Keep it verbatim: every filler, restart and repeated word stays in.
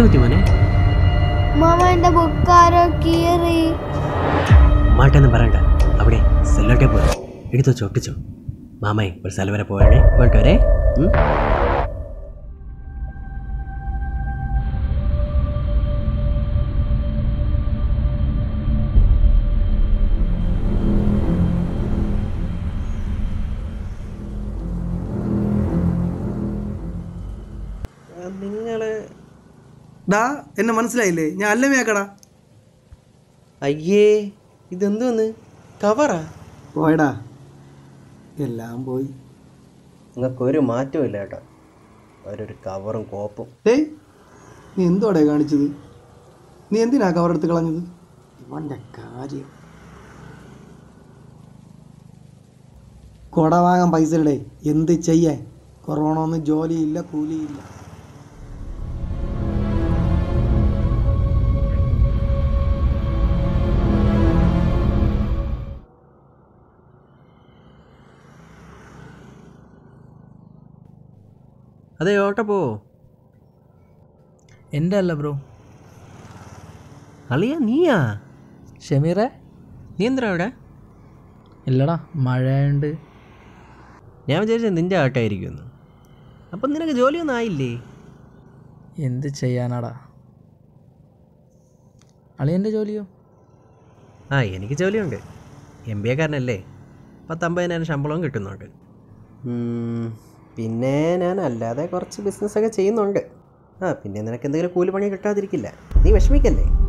എന്ത് പറ്റി മോനെ? മാമ എന്റെ ബുക്കാരോ കീറി. മാട്ടൊന്നും പറയണ്ട, അവിടെ സെല്ലോട്ടെ പോയി എടുത്തു ചൊട്ടിച്ചോ. മാമേ ഒരു സ്ഥലം വരെ പോവാണേ, പോയിട്ട് വരെ. നിങ്ങള് ഡാ എന്നെ മനസ്സിലായില്ലേ? ഞാൻ അല്ലമേക്കടാ. അയ്യേ ഇതെന്തോന്ന് കവറാ? പോയടാ, എല്ലാം പോയി. നിങ്ങൾക്കൊരു മാറ്റവും ഇല്ല കേട്ടോ, അവരൊരു കവറും കോപ്പും. ഏയ് നീ എന്തോടെ കാണിച്ചത്? നീ എന്തിനാ കവർ എടുത്ത് കളഞ്ഞത്? ഇവൻ്റെ കാര്യം. കൊട വാങ്ങാൻ പൈസ ഇല്ലേ? എന്ത് ചെയ്യാൻ? കൊറോണ ഒന്നും ജോലിയില്ല, കൂലിയില്ല. അതെ ഓട്ടോ പോ. എൻ്റെ അല്ല ബ്രോ. അളിയാ നീയാ? ഷമീറെ നീ എന്തിനാ ഇവിടെ? ഇല്ലടാ, മഴയുണ്ട്. ഞാൻ വിചാരിച്ചത് നിൻ്റെ ആട്ടായിരിക്കുമെന്ന്. അപ്പം നിനക്ക് ജോലിയൊന്നും ആയില്ലേ? എന്ത് ചെയ്യാനാടാ. അളിയൻ്റെ ജോലിയോ? ആ എനിക്ക് ജോലിയുണ്ട്. എം ബി എക്കാരനല്ലേ, പത്തമ്പതിനായിരം ശമ്പളവും കിട്ടുന്നുണ്ട്. പിന്നെ ഞാൻ അല്ലാതെ കുറച്ച് ബിസിനസ്സൊക്കെ ചെയ്യുന്നുണ്ട്. ആ പിന്നെ നിനക്ക് എന്തെങ്കിലും കൂലിപ്പണി കിട്ടാതിരിക്കില്ല, നീ വിഷമിക്കല്ലേ.